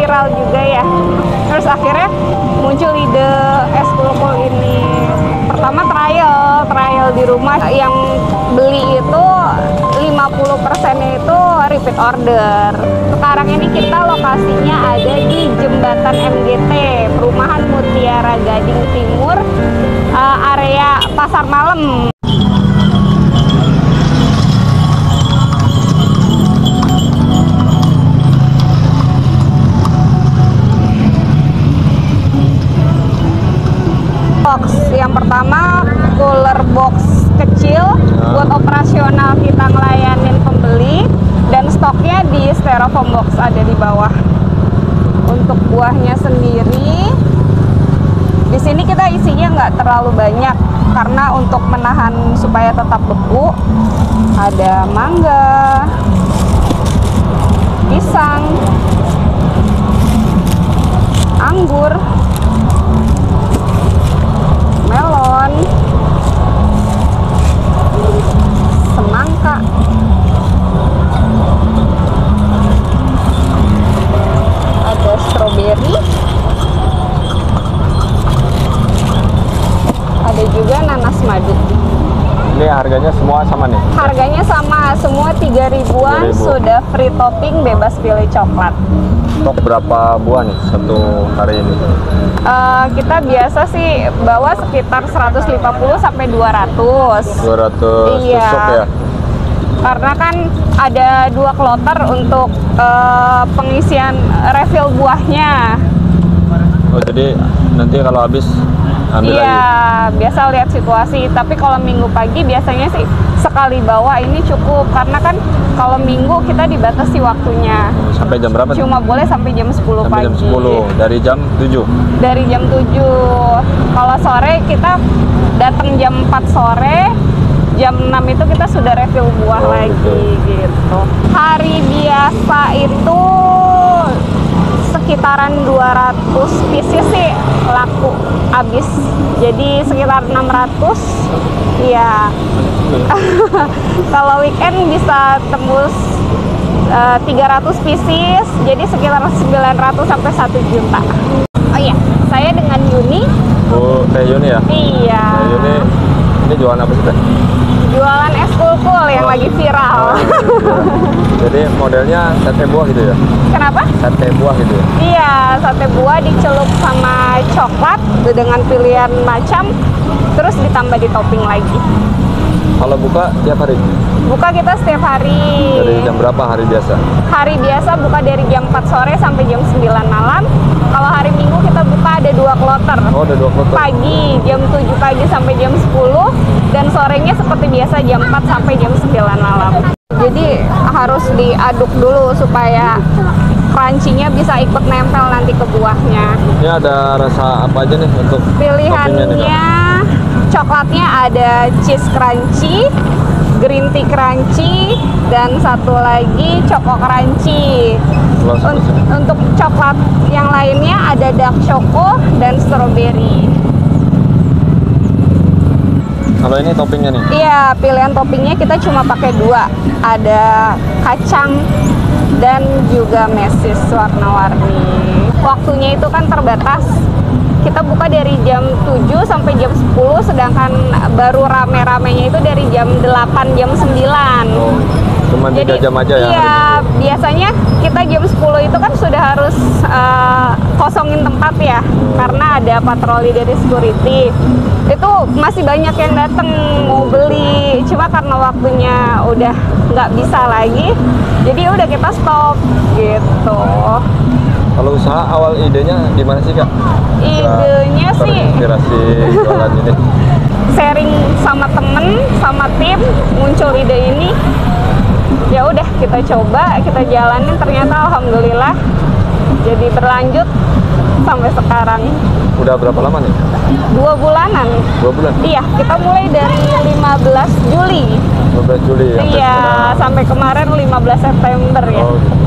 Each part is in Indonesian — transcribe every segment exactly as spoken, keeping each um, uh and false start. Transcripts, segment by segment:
viral juga ya. Terus akhirnya muncul ide es kulkul ini. Pertama trial, trial di rumah, yang beli itu lima puluh persennya itu repeat order. Sekarang ini kita lokasinya ada di Jembatan M G T, Perumahan Mutiara Gading Timur, uh, area Pasar Malam. Box yang pertama cooler box kecil buat operasional kita ngelayanin pembeli, dan stoknya di styrofoam box ada di bawah. Untuk buahnya sendiri di sini kita isinya nggak terlalu banyak karena untuk menahan supaya tetap beku. Ada mangga, pisang, anggur, melon, semangka, ada stroberi, ada juga nanas madu. Ini harganya semua sama nih? Harganya sama, semua tiga ribuan, tiga ribu. Sudah free topping, bebas pilih coklat. Stok berapa buah nih satu hari ini? Uh, kita biasa sih bawa sekitar seratus lima puluh sampai dua ratus. dua ratus Iya. tusuk ya? Karena kan ada dua kloter untuk uh, pengisian refill buahnya. Oh, jadi nanti kalau habis ambil Iya, lagi? biasa lihat situasi. Tapi kalau minggu pagi biasanya sih sekali bawa ini cukup. Karena kan kalau minggu kita dibatasi waktunya. Sampai jam berapa? Cuma boleh sampai jam sepuluh Sampai pagi. jam sepuluh, dari jam tujuh? Dari jam tujuh. Kalau sore kita datang jam empat sore, jam enam itu kita sudah refill buah Oh, lagi gitu. gitu. Hari biasa itu sekitaran dua ratus pieces sih laku habis. Jadi sekitar enam ratus. Iya. Kalau weekend bisa tembus uh, tiga ratus pieces, jadi sekitar sembilan ratus sampai satu juta. Oh iya, saya dengan Yuni. Oh, Teh Yuni ya? Iya. Teh Yuni, ini jualan apa sih, Teh? Jualan es kulkul yang Oh. lagi viral. Oh, jadi modelnya sate buah gitu ya? Kenapa? Sate buah gitu ya? Iya, sate buah dicelup sama coklat dengan pilihan macam, terus ditambah di topping lagi. Kalau buka tiap hari? Buka kita setiap hari. Dari jam berapa hari biasa? Hari biasa buka dari jam empat sore sampai jam sembilan malam. Kalau hari Minggu kita buka ada dua kloter. Oh, ada dua kloter. Pagi jam tujuh pagi sampai jam sepuluh, dan sorenya seperti biasa jam empat sampai jam sembilan malam. Jadi harus diaduk dulu supaya crunchy-nya bisa ikut nempel nanti ke buahnya. Ini ada rasa apa aja nih untuk toppingnya nih, Kak? Pilihannya coklatnya ada cheese crunchy, green tea crunchy, dan satu lagi choco crunchy. Un untuk coklat yang lainnya ada dark choco dan strawberry. Kalau ini toppingnya nih? Iya, pilihan toppingnya kita cuma pakai dua. Ada kacang dan juga mesis warna-warni. Waktunya itu kan terbatas. Kita buka dari jam tujuh sampai jam sepuluh, sedangkan baru rame-ramenya itu dari jam delapan, jam sembilan. Oh, cuma tiga jam aja ya? Iya, biasanya kita jam sepuluh itu kan sudah harus uh, kosongin tempat ya, karena ada patroli dari security. Itu masih banyak yang datang mau beli, cuma karena waktunya udah nggak bisa lagi, jadi udah kita stop gitu. Kalau usaha awal idenya gimana sih, Kak? Idenya Bisa sih terinspirasi jualan ini? sharing sama temen, sama tim, muncul ide ini. Ya udah kita coba, kita jalanin, ternyata alhamdulillah jadi berlanjut sampai sekarang. Udah berapa lama nih? Dua bulanan. Dua bulan? Iya, kita mulai dari lima belas Juli. lima belas Juli ya? Iya, sampai kemarin lima belas September ya. Oh, gitu.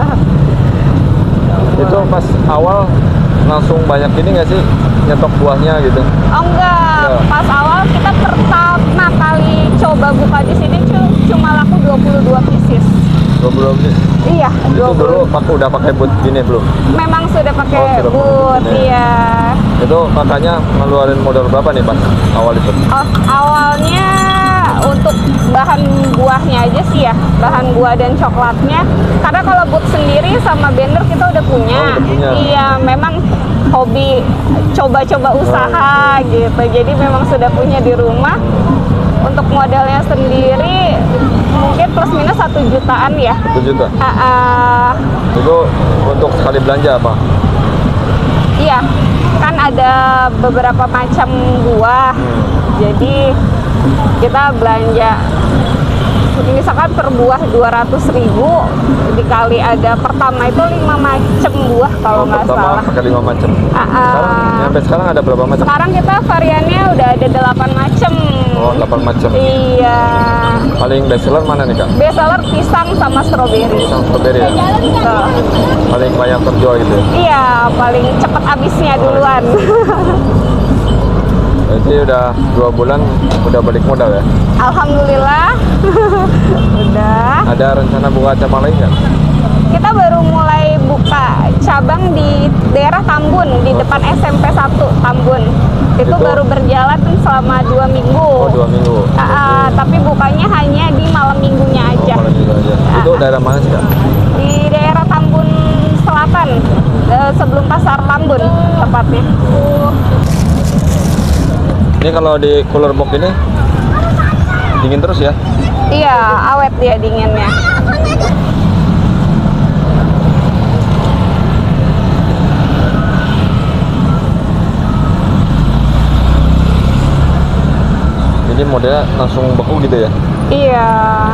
Itu pas awal langsung banyak ini nggak sih nyetok buahnya gitu? Oh enggak, Ya. pas awal kita pertama kali coba buka di sini cu- cuma laku dua puluh dua pieces. dua puluh beli. Iya, Itu dua dulu puluh. pakai udah pakai boot gini belum? Memang sudah pakai Oh, sudah boot, pakai. iya. Itu kakaknya ngeluarin modal berapa nih pas awal itu? Oh, awalnya untuk bahan buahnya aja sih ya, bahan buah dan coklatnya. Karena kalau boot sendiri sama blender kita udah punya. Oh, udah punya. Iya, memang hobi coba-coba usaha gitu. Jadi memang sudah punya di rumah. Untuk modalnya sendiri mungkin plus minus satu jutaan ya. Satu juta. Ah, ah, Itu untuk sekali belanja apa? iya, kan ada beberapa macam buah. Jadi kita belanja misalkan per buah dua ratus ribu dikali ada pertama itu lima macam buah kalau Oh, nggak pertama salah. pakai lima macam. Ah, ah. Sekarang sampai sekarang ada berapa macam? Sekarang kita variannya udah ada delapan macam. Oh, delapan macam. Iya. Paling best seller mana nih, Kak? Best seller pisang sama stroberi. Pisang strawberry ya? Tuh. Paling banyak terjual gitu ya? Iya, paling cepet habisnya duluan. Berarti udah dua bulan udah balik modal ya? Alhamdulillah. Udah. Ada rencana buka cabang lain nggak? Kita baru mulai buka cabang di daerah Tambun, di depan S M P satu Tambun. Itu, Itu? baru berjalan selama dua minggu. Oh, dua minggu. Ah, ah, tapi bukanya hanya di malam minggunya Oh, aja. malam minggu aja. Itu Ah, daerah mana sih, Kak? di daerah Tambun Selatan, eh, sebelum pasar Tambun tepatnya. Ini kalau di cooler box ini dingin terus ya? Iya, awet dia dinginnya. Jadi modelnya langsung beku gitu ya? Iya.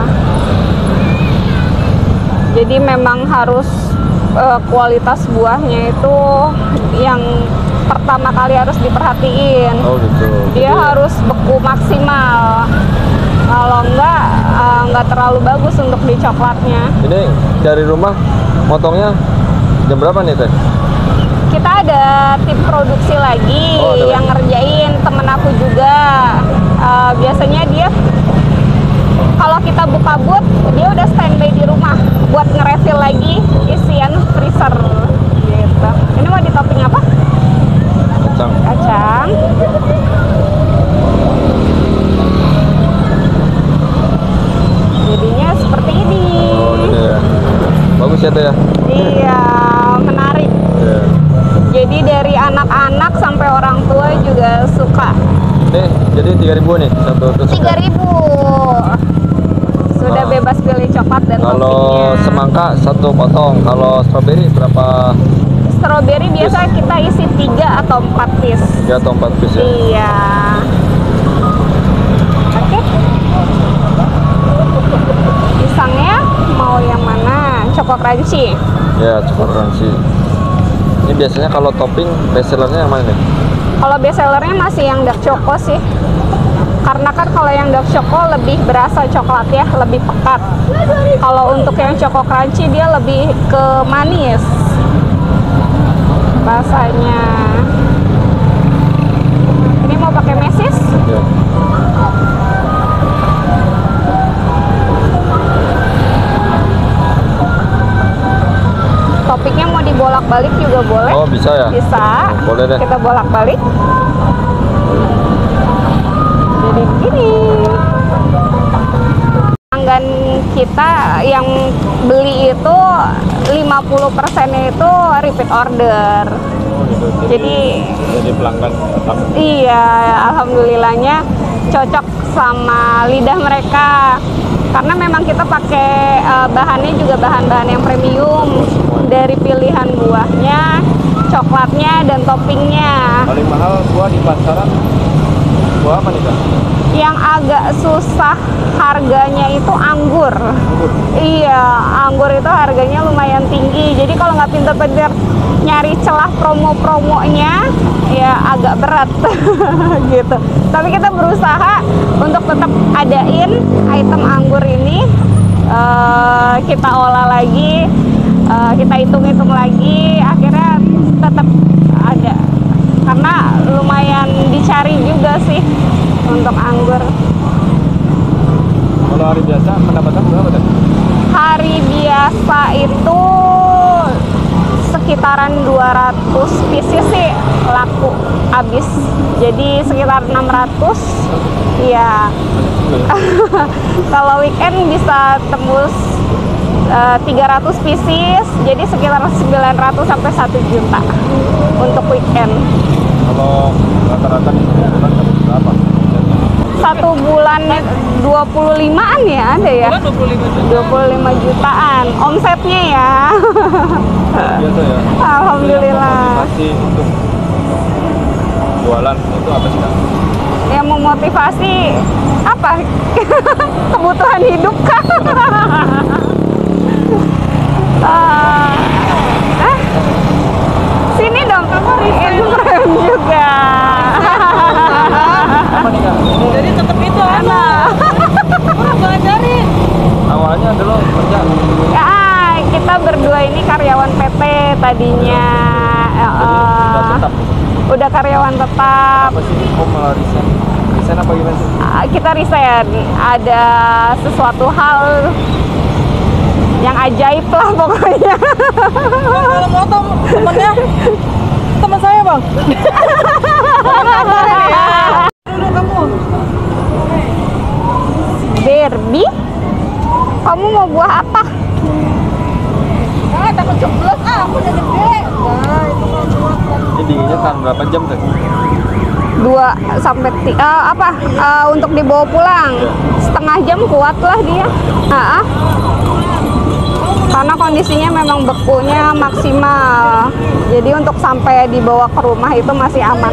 Jadi memang harus eh, kualitas buahnya itu yang pertama kali harus diperhatiin. Oh gitu. Dia Jadi, harus beku maksimal. Kalau enggak, eh, enggak terlalu bagus untuk di coklatnya. Ini dari rumah motongnya jam berapa nih, Teh? Kita ada tim produksi lagi Oh, ada yang lagi. ngerjain, temen aku juga. Eh, biasanya dia kalau kita buka boot, dia udah standby di rumah buat ngerefill lagi isian freezer gitu. Ini mau di topping apa? Kacang. Kacang. Jadinya seperti ini. Oh gitu ya. Bagus ya, Teh ya? Iya, menarik. Iya. Jadi dari anak-anak sampai orang tua juga suka. Nih, jadi tiga ribu nih satu tusuk. tiga ribu. Sudah Ah. bebas pilih coklat dan Kalau toppingnya. semangka satu potong, kalau strawberry berapa? Strawberry biasa kita isi tiga atau empat piece. tiga atau empat piece ya? Iya. Oke. Pisangnya mau yang mana? Choco crunchy. Ya, coklat crunchy. Ini biasanya kalau topping best sellernya yang mana nih? Kalau best sellernya masih yang dark choco sih. Karena kan kalau yang dark choco lebih berasa coklat ya, lebih pekat. Kalau untuk yang choco crunchy dia lebih ke manis rasanya. Ini mau pakai mesis? Ya. Topiknya mau dibolak-balik juga boleh. Oh bisa ya? Bisa. Oh, boleh deh. Kita bolak-balik. Jadi begini. Pelanggan kita yang beli itu lima puluh persennya itu repeat order. Oh, gitu. Jadi jadi pelanggan tetap. iya, alhamdulillahnya cocok sama lidah mereka. Karena memang kita pakai eh, bahannya juga bahan-bahan yang premium, dari pilihan buahnya, coklatnya, dan toppingnya. Paling mahal buah di pasaran buah apa nih, Kak? Yang agak susah harganya itu anggur. Anggur. Iya, anggur itu harganya lumayan tinggi. Jadi kalau nggak pinter-pinter nyari celah promo-promonya, ya agak berat gitu. Tapi kita berusaha untuk tetap adain item anggur ini. eh, kita olah lagi, eh, kita hitung-hitung lagi, akhirnya tetap ada. Karena lumayan dicari juga sih untuk anggur. Kalau hari biasa pendapatan berapa, Teh? hari biasa itu sekitaran dua ratus pieces sih laku habis. Jadi sekitar enam ratus. Iya. Kalau weekend bisa tembus uh, tiga ratus pieces. Jadi sekitar sembilan ratus sampai satu juta untuk weekend. Kalau rata-rata nih bulan berapa? Satu bulan dua puluh limaan ya ada ya? Bulan dua puluh lima juta. dua puluh lima jutaan omsetnya ya. Biasa ya. Alhamdulillah. Motivasi untuk jualan itu apa sih, Kak? Yang memotivasi apa? Kebutuhan hidup kah? uh, eh? Sini dong, kamu Instagram juga. Apa nih, Kak? Jadi tetap itu anak. Orang ngajarin. Awalnya dulu kerja Ya, kita berdua ini karyawan P T tadinya. jadi uh, udah tetap. Udah karyawan tetap. Apa sih? Oh, malah resign. Resign apa gimana sih? Uh, kita resign, ada sesuatu hal yang ajaib lah pokoknya. Bang, kalau motor temennya teman saya bang. Dulu kamu. Derby? Kamu mau buah apa? Ah, takut jeblos ah, aku udah gede. Nah, itu mau buat. Ini dinginnya tahan berapa jam tadi? Dua sampai ti eh, apa? Eh, untuk dibawa pulang setengah jam kuat lah dia. Ah, ah. Karena kondisinya memang bekunya maksimal. Jadi untuk sampai dibawa ke rumah itu masih aman.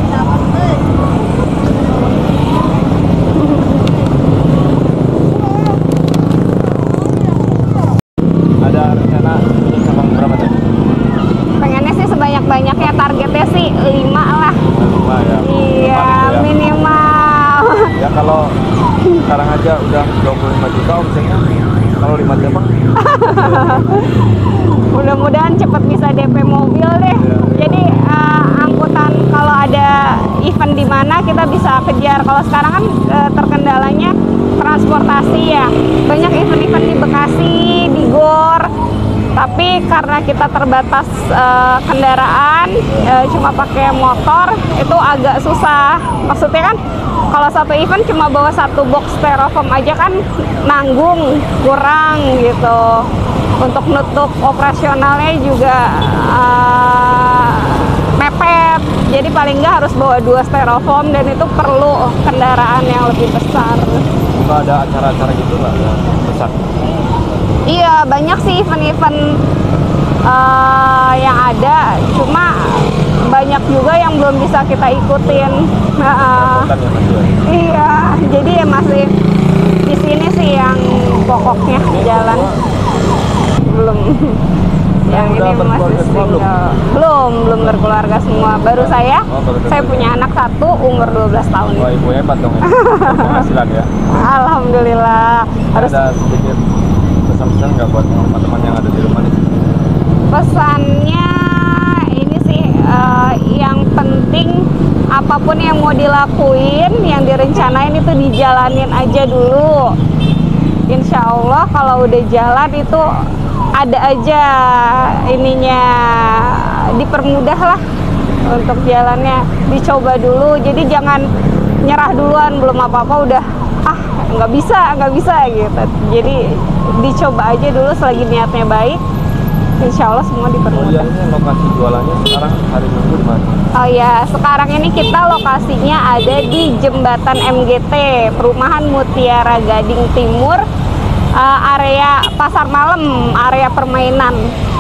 Ada rencana untuk cabang berapa tadi? Pengennya sih sebanyak-banyaknya, targetnya sih lima lah. Lima ya. Iya, Paling itu ya. minimal. Ya kalau sekarang aja udah dua puluh lima juta omsetnya. Kalau lima cabang Mudah-mudahan cepat bisa D P mobil deh. Iya. Jadi uh, angkutan kalau ada event di mana kita bisa kejar. Kalau sekarang kan uh, terkendalanya transportasi ya. Banyak event-event di Bekasi, di Gor. Tapi karena kita terbatas uh, kendaraan, uh, cuma pakai motor, itu agak susah. Maksudnya kan kalau satu event cuma bawa satu box styrofoam aja kan nanggung, kurang gitu. Untuk nutup operasionalnya juga uh, mepet. Jadi paling nggak harus bawa dua styrofoam dan itu perlu kendaraan yang lebih besar. nggak ada acara-acara gitu nggak ya, besar? Iya, banyak sih event-event uh, yang ada, cuma banyak juga yang belum bisa kita ikutin. Uh, Bukan ya masih ya? iya, jadi ya masih di sini sih yang pokoknya jalan belum. Yang udah ini masih berkeluarga semua belum? single. Belum, belum berkeluarga semua. Baru saya, Oh, baru saya berkeluarga. punya anak satu, umur dua belas tahun. Wah, ibu hebat dong ya. Penghasilan ya. Alhamdulillah. Harus Ada sedikit pesan-pesan nggak buat teman-teman yang ada di rumah nih? pesannya ini sih eh, yang penting apapun yang mau dilakuin, yang direncanain itu dijalanin aja dulu. Insya Allah kalau udah jalan itu ada aja ininya, dipermudah lah untuk jalannya, dicoba dulu. Jadi jangan nyerah duluan, belum apa-apa udah ah nggak bisa nggak bisa gitu. Jadi dicoba aja dulu selagi niatnya baik. Insya Allah semua Oh iya, dipermudah. ini lokasi jualannya sekarang hari Minggu di mana? Oh ya, sekarang ini kita lokasinya ada di Jembatan M G T, Perumahan Mutiara Gading Timur, uh, area pasar malam, area permainan.